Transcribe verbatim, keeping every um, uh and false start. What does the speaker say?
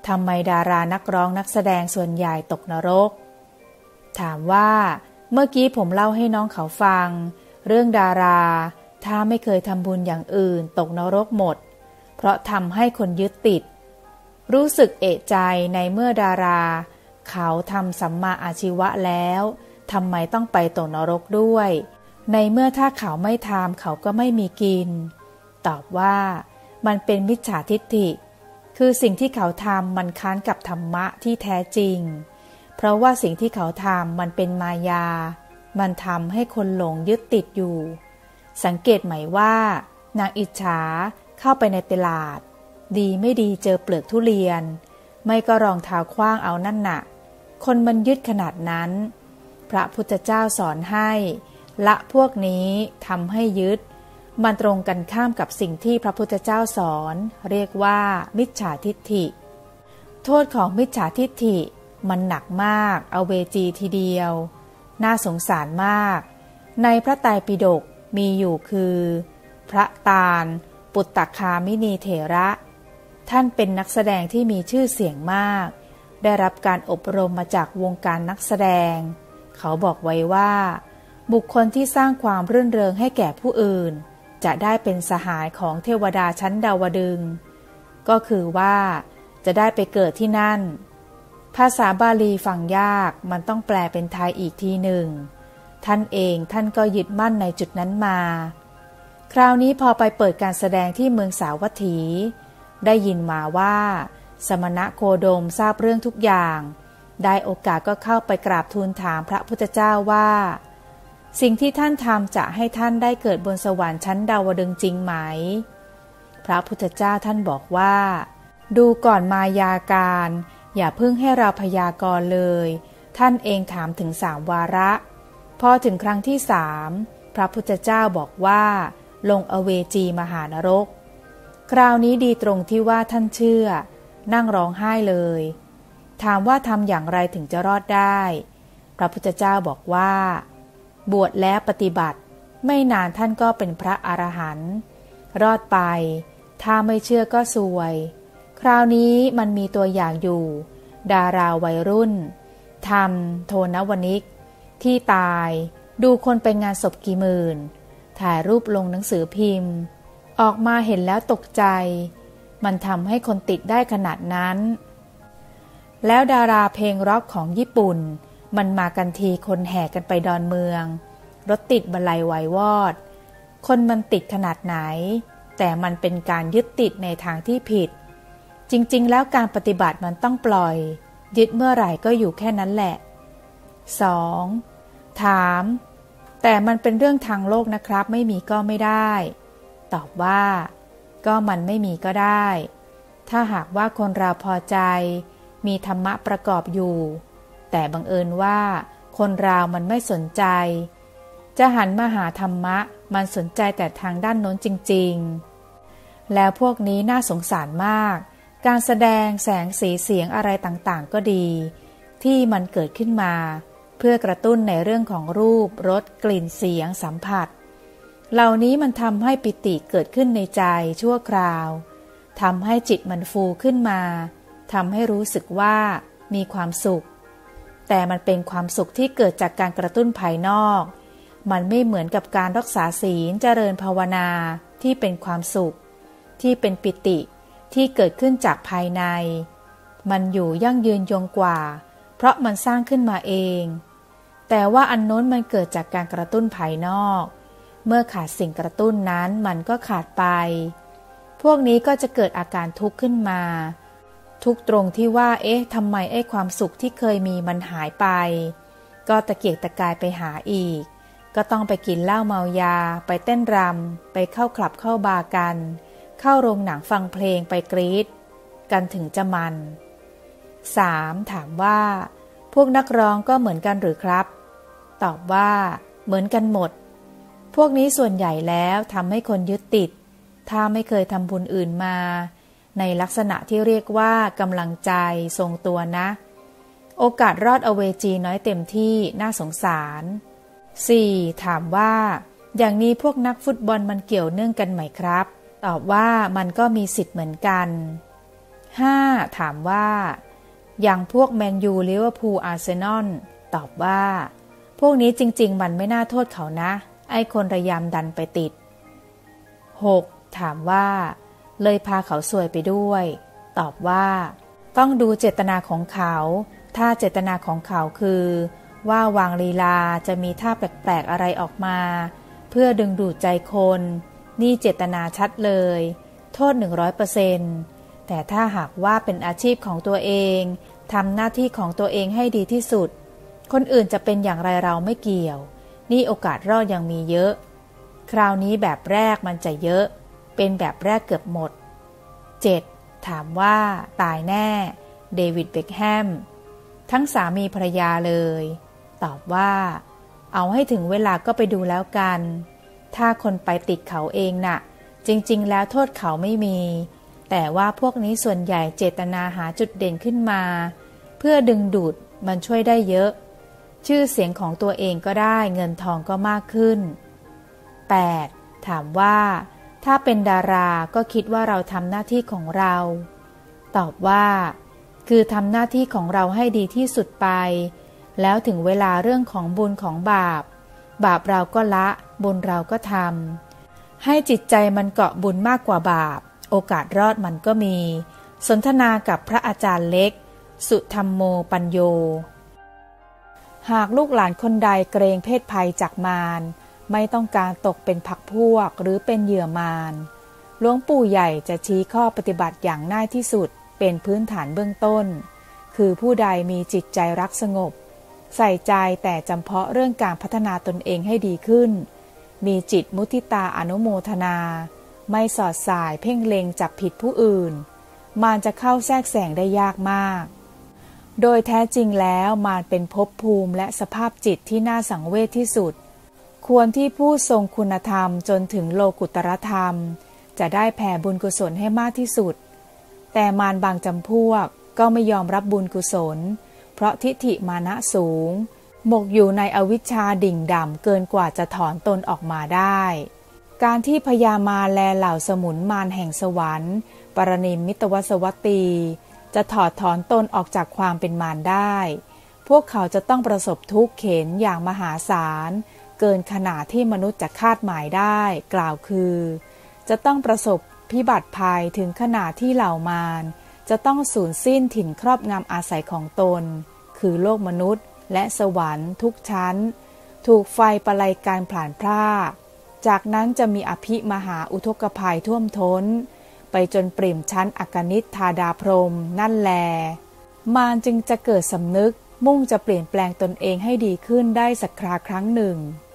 ทำไมดารานักร้องนักแสดงส่วนใหญ่ตกนรกถามว่าเมื่อกี้ผมเล่าให้น้องเขาฟังเรื่องดาราถ้าไม่เคยทำบุญอย่างอื่นตกนรกหมดเพราะทำให้คนยึดติดรู้สึกเอะใจในเมื่อดาราเขาทำสัมมาอาชีวะแล้วทำไมต้องไปตกนรกด้วยในเมื่อถ้าเขาไม่ทำเขาก็ไม่มีกินตอบว่ามันเป็นมิจฉาทิฏฐิคือสิ่งที่เขาทำมันค้านกับธรรมะที่แท้จริงเพราะว่าสิ่งที่เขาทำมันเป็นมายามันทำให้คนหลงยึดติดอยู่สังเกตไหมว่านางอิจฉาเข้าไปในตลาดดีไม่ดีเจอเปลือกทุเรียนไม่ก็รองเท้าคว้างเอานั่นน่ะคนมันยึดขนาดนั้นพระพุทธเจ้าสอนให้ละพวกนี้ทำให้ยึดมันตรงกันข้ามกับสิ่งที่พระพุทธเจ้าสอนเรียกว่ามิจฉาทิฏฐิโทษของมิจฉาทิฏฐิมันหนักมากเอาเวจีทีเดียวน่าสงสารมากในพระไตรปิฎกมีอยู่คือพระตาลปุตตคามินีเถระท่านเป็นนักแสดงที่มีชื่อเสียงมากได้รับการอบรมมาจากวงการนักแสดงเขาบอกไว้ว่าบุคคลที่สร้างความรื่นเริงให้แก่ผู้อื่นจะได้เป็นสหายของเทวดาชั้นดาวดึงส์ก็คือว่าจะได้ไปเกิดที่นั่นภาษาบาลีฟังยากมันต้องแปลเป็นไทยอีกทีหนึ่งท่านเองท่านก็ยึดมั่นในจุดนั้นมาคราวนี้พอไปเปิดการแสดงที่เมืองสาวัตถีได้ยินมาว่าสมณะโคดมทราบเรื่องทุกอย่างได้โอกาสก็เข้าไปกราบทูลถามพระพุทธเจ้าว่าสิ่งที่ท่านทำจะให้ท่านได้เกิดบนสวรรค์ชั้นดาวดึงส์จริงไหมพระพุทธเจ้าท่านบอกว่าดูก่อนมายาการอย่าเพิ่งให้เราพยากรณ์เลยท่านเองถามถึงสามวาระพอถึงครั้งที่สามพระพุทธเจ้าบอกว่าลงอเวจีมหานรกคราวนี้ดีตรงที่ว่าท่านเชื่อนั่งร้องไห้เลยถามว่าทำอย่างไรถึงจะรอดได้พระพุทธเจ้าบอกว่าบวชแล้วปฏิบัติไม่นานท่านก็เป็นพระอรหันต์รอดไปถ้าไม่เชื่อก็ซวยคราวนี้มันมีตัวอย่างอยู่ดาราวัยรุ่นทำโทนวนิกที่ตายดูคนไปงานศพกี่หมื่นถ่ายรูปลงหนังสือพิมพ์ออกมาเห็นแล้วตกใจมันทำให้คนติดได้ขนาดนั้นแล้วดาราเพลงร็อกของญี่ปุ่นมันมากันทีคนแห่กันไปดอนเมืองรถติดบรรลัยไหววอดคนมันติดขนาดไหนแต่มันเป็นการยึดติดในทางที่ผิดจริงๆแล้วการปฏิบัติมันต้องปล่อยยึดเมื่อไหร่ก็อยู่แค่นั้นแหละ สอง ถามแต่มันเป็นเรื่องทางโลกนะครับไม่มีก็ไม่ได้ตอบว่าก็มันไม่มีก็ได้ถ้าหากว่าคนเราพอใจมีธรรมะประกอบอยู่แต่บังเอิญว่าคนเรามันไม่สนใจจะหันมาหาธรรมะมันสนใจแต่ทางด้านโน้นจริงๆแล้วพวกนี้น่าสงสารมากการแสดงแสงสีเสียงอะไรต่างๆก็ดีที่มันเกิดขึ้นมาเพื่อกระตุ้นในเรื่องของรูปรสกลิ่นเสียงสัมผัสเหล่านี้มันทำให้ปิติเกิดขึ้นในใจชั่วคราวทำให้จิตมันฟูขึ้นมาทำให้รู้สึกว่ามีความสุขแต่มันเป็นความสุขที่เกิดจากการกระตุ้นภายนอกมันไม่เหมือนกับการรักษาศีลเจริญภาวนาที่เป็นความสุขที่เป็นปิติที่เกิดขึ้นจากภายในมันอยู่ยั่งยืนยงกว่าเพราะมันสร้างขึ้นมาเองแต่ว่าอันโน้นมันเกิดจากการกระตุ้นภายนอกเมื่อขาดสิ่งกระตุ้นนั้นมันก็ขาดไปพวกนี้ก็จะเกิดอาการทุกข์ขึ้นมาทุกตรงที่ว่าเอ๊ะทำไมไอ้ความสุขที่เคยมีมันหายไปก็ตะเกียกตะกายไปหาอีกก็ต้องไปกินเหล้าเมายาไปเต้นรำไปเข้าคลับเข้าบาร์กันเข้าโรงหนังฟังเพลงไปกรี๊ดกันถึงจะมัน สาม ถามว่าพวกนักร้องก็เหมือนกันหรือครับตอบว่าเหมือนกันหมดพวกนี้ส่วนใหญ่แล้วทำให้คนยึดติดถ้าไม่เคยทำบุญอื่นมาในลักษณะที่เรียกว่ากำลังใจทรงตัวนะโอกาสรอดอเวจีน้อยเต็มที่น่าสงสาร สี่ ถามว่าอย่างนี้พวกนักฟุตบอลมันเกี่ยวเนื่องกันไหมครับตอบว่ามันก็มีสิทธิ์เหมือนกันห้า. ถามว่าอย่างพวกแมนยูลิเวอร์พูลอาร์เซนอลตอบว่าพวกนี้จริงๆมันไม่น่าโทษเขานะไอ้คนระยำดันไปติด หก. ถามว่าเลยพาเขาซวยไปด้วยตอบว่าต้องดูเจตนาของเขาถ้าเจตนาของเขาคือว่าวางลีลาจะมีท่าแปลกๆอะไรออกมาเพื่อดึงดูดใจคนนี่เจตนาชัดเลยโทษ หนึ่งร้อยเปอร์เซ็นต์ แต่ถ้าหากว่าเป็นอาชีพของตัวเองทำหน้าที่ของตัวเองให้ดีที่สุดคนอื่นจะเป็นอย่างไรเราไม่เกี่ยวนี่โอกาสรอดยังมีเยอะคราวนี้แบบแรกมันจะเยอะเป็นแบบแรกเกือบหมด เจ็ด. ถามว่าตายแน่เดวิดเบ็คแฮมทั้งสามีภรรยาเลยตอบว่าเอาให้ถึงเวลาก็ไปดูแล้วกันถ้าคนไปติดเขาเองน่ะจริงๆแล้วโทษเขาไม่มีแต่ว่าพวกนี้ส่วนใหญ่เจตนาหาจุดเด่นขึ้นมาเพื่อดึงดูดมันช่วยได้เยอะชื่อเสียงของตัวเองก็ได้เงินทองก็มากขึ้น แปด. ถามว่าถ้าเป็นดาราก็คิดว่าเราทำหน้าที่ของเราตอบว่าคือทำหน้าที่ของเราให้ดีที่สุดไปแล้วถึงเวลาเรื่องของบุญของบาปบาปเราก็ละบุญเราก็ทำให้จิตใจมันเกาะบุญมากกว่าบาปโอกาสรอดมันก็มีสนทนากับพระอาจารย์เล็กสุธรรมโมปัญโยหากลูกหลานคนใดเกรงเพศภัยจากมารไม่ต้องการตกเป็นพรรคพวกหรือเป็นเหยื่อมารหลวงปู่ใหญ่จะชี้ข้อปฏิบัติอย่างง่ายที่สุดเป็นพื้นฐานเบื้องต้นคือผู้ใดมีจิตใจรักสงบใส่ใจแต่จำเพาะเรื่องการพัฒนาตนเองให้ดีขึ้นมีจิตมุทิตาอนุโมทนาไม่สอดสายเพ่งเล็งจับผิดผู้อื่นมารจะเข้าแทรกแซงได้ยากมากโดยแท้จริงแล้วมารเป็นภพภูมิและสภาพจิตที่น่าสังเวชที่สุดควรที่ผู้ทรงคุณธรรมจนถึงโลกุตตรธรรมจะได้แผ่บุญกุศลให้มากที่สุดแต่มารบางจำพวกก็ไม่ยอมรับบุญกุศลเพราะทิฏฐิมานะสูงหมกอยู่ในอวิชชาดิ่งดำเกินกว่าจะถอนตนออกมาได้การที่พญามารแลเหล่าสมุนมารแห่งสวรรค์ปรนิมมิตวสวัตตีจะถอดถอนตนออกจากความเป็นมารได้พวกเขาจะต้องประสบทุกข์เข็ญอย่างมหาศาลเกินขนาดที่มนุษย์จะคาดหมายได้กล่าวคือจะต้องประสบพิบัติภัยถึงขนาดที่เหล่ามารจะต้องสูญสิ้นถิ่นครอบงำอาศัยของตนคือโลกมนุษย์และสวรรค์ทุกชั้นถูกไฟประไลการผลาญพรากจากนั้นจะมีอภิมหาอุทกภัยท่วมท้นไปจนปริ่มชั้นอกนิษฐาดาพรหมนั่นแลมารจึงจะเกิดสำนึกมุ่งจะเปลี่ยนแปลงตนเองให้ดีขึ้นได้สักคราครั้งหนึ่ง